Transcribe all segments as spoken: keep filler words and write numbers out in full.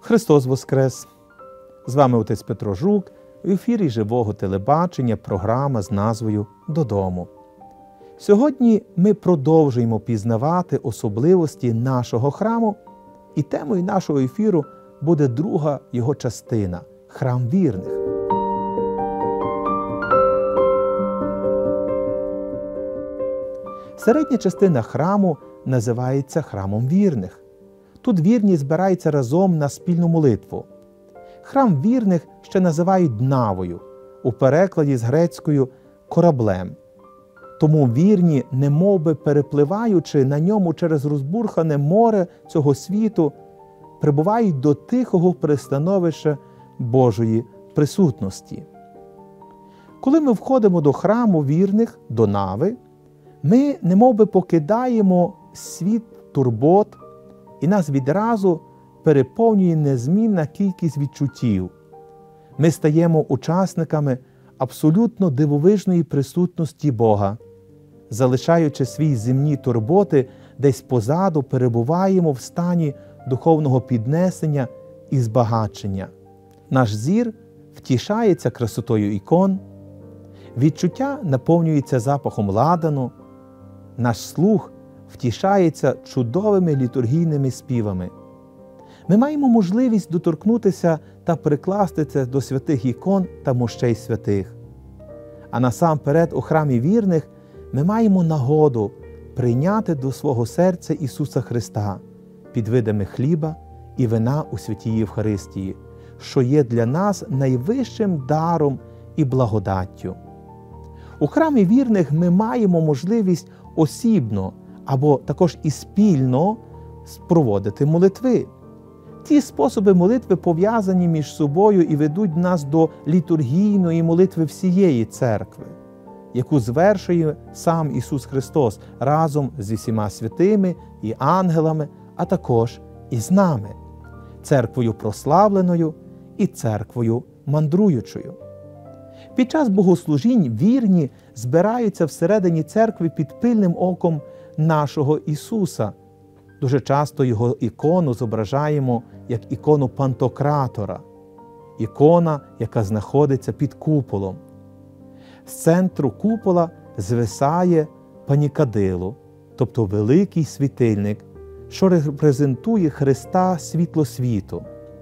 Христос Воскрес! З вами отець Петро Жук, в ефірі живого телебачення програма з назвою «Додому». Сьогодні ми продовжуємо пізнавати особливості нашого храму, і темою нашого ефіру буде друга його частина – храм вірних. Середня частина храму називається храмом вірних. Тут вірні збираються разом на спільну молитву. Храм вірних ще називають Днавою, у перекладі з грецькою «кораблем». Тому вірні, немовби перепливаючи на ньому через розбурхане море цього світу, прибувають до тихого пристановища Божої присутності. Коли ми входимо до храму вірних, до Нави, ми немовби покидаємо світ турбот, і нас відразу переповнює незмінна кількість відчуттів. Ми стаємо учасниками абсолютно дивовижної присутності Бога. Залишаючи свої земні турботи, десь позаду перебуваємо в стані духовного піднесення і збагачення. Наш зір втішається красотою ікон, відчуття наповнюється запахом ладану, наш слух втішається чудовими літургійними співами. Ми маємо можливість доторкнутися та прикластися до святих ікон та мощей святих. А насамперед у храмі вірних ми маємо нагоду прийняти до свого серця Ісуса Христа під видами хліба і вина у святій Євхаристії, що є для нас найвищим даром і благодаттю. У храмі вірних ми маємо можливість осібно або також і спільно проводити молитви. Ці способи молитви пов'язані між собою і ведуть нас до літургійної молитви всієї церкви, яку звершує сам Ісус Христос разом з усіма святими і ангелами, а також і з нами, церквою прославленою і церквою мандруючою. Під час богослужінь вірні збираються всередині церкви під пильним оком нашого Ісуса. Дуже часто його ікону зображаємо як ікону Пантократора, ікона, яка знаходиться під куполом. З центру купола звисає панікадило, тобто великий світильник, що репрезентує Христа світло світу.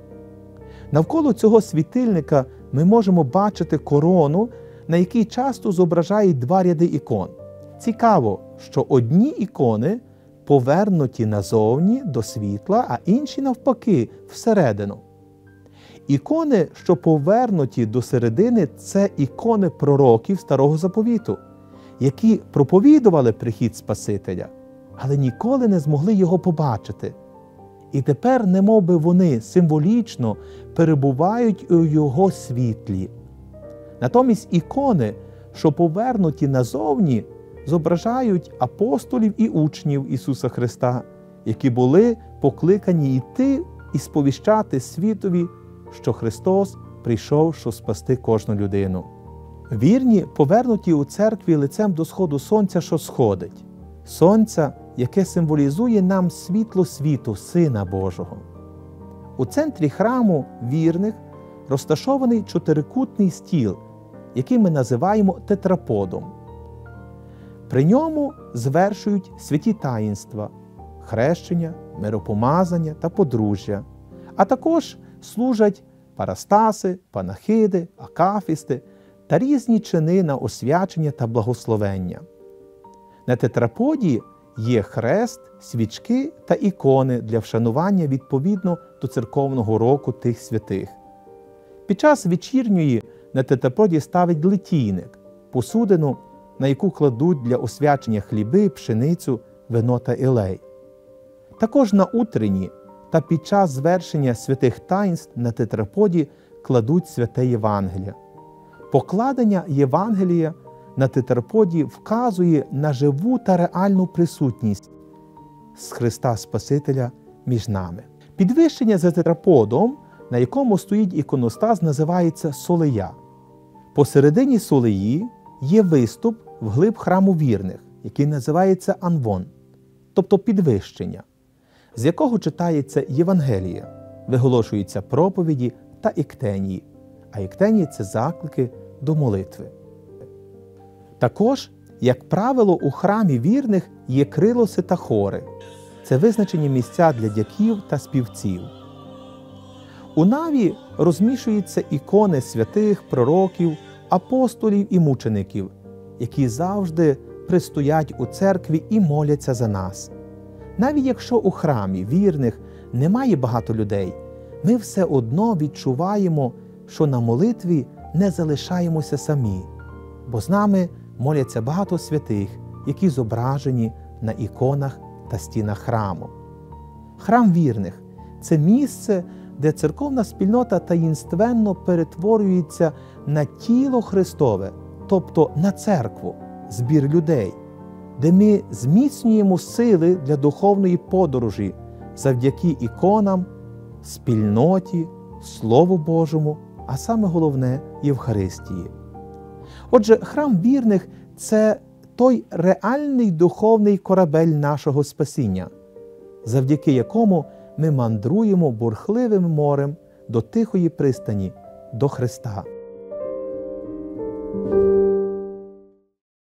Навколо цього світильника ми можемо бачити корону, на якій часто зображають два ряди ікон. Цікаво, що одні ікони повернуті назовні до світла, а інші навпаки всередину. Ікони, що повернуті до середини, це ікони пророків Старого Заповіту, які проповідували прихід Спасителя, але ніколи не змогли його побачити. І тепер, немовби вони символічно перебувають у його світлі. Натомість ікони, що повернуті назовні, зображають апостолів і учнів Ісуса Христа, які були покликані йти і сповіщати світові, що Христос прийшов, щоб спасти кожну людину. Вірні повернуті у церкві лицем до сходу сонця, що сходить. Сонця, яке символізує нам світло світу, Сина Божого. У центрі храму вірних розташований чотирикутний стіл, який ми називаємо тетраподом. При ньому звершують святі таїнства – хрещення, миропомазання та подружжя, а також служать парастаси, панахиди, акафісти та різні чини на освячення та благословення. На тетраподі є хрест, свічки та ікони для вшанування відповідно до церковного року тих святих. Під час вечірньої на тетраподі ставить литійник – посудину, на яку кладуть для освячення хліби, пшеницю, вино та елей. Також на утренні та під час звершення святих таїнств на тетраподі кладуть святе Євангеліє. Покладення Євангелія на тетраподі вказує на живу та реальну присутність з Христа Спасителя між нами. Підвищення за тетраподом, на якому стоїть іконостас, називається солея. Посередині солеї є виступ вглиб храму вірних, який називається анвон, тобто підвищення, з якого читається Євангеліє. виголошуються проповіді та іктенії, а іктенії – це заклики до молитви. Також, як правило, у храмі вірних є крилоси та хори. Це визначені місця для дяків та співців. У наві розміщуються ікони святих, пророків, апостолів і мучеників, які завжди пристоять у церкві і моляться за нас. Навіть якщо у храмі вірних немає багато людей, ми все одно відчуваємо, що на молитві не залишаємося самі, бо з нами моляться багато святих, які зображені на іконах та стінах храму. Храм вірних – це місце, де церковна спільнота таїнственно перетворюється на тіло Христове, тобто на церкву, збір людей, де ми зміцнюємо сили для духовної подорожі завдяки іконам, спільноті, Слову Божому, а саме головне – Євхаристії. Отже, храм вірних – це той реальний духовний корабель нашого спасіння, завдяки якому ми мандруємо бурхливим морем до тихої пристані, до Христа.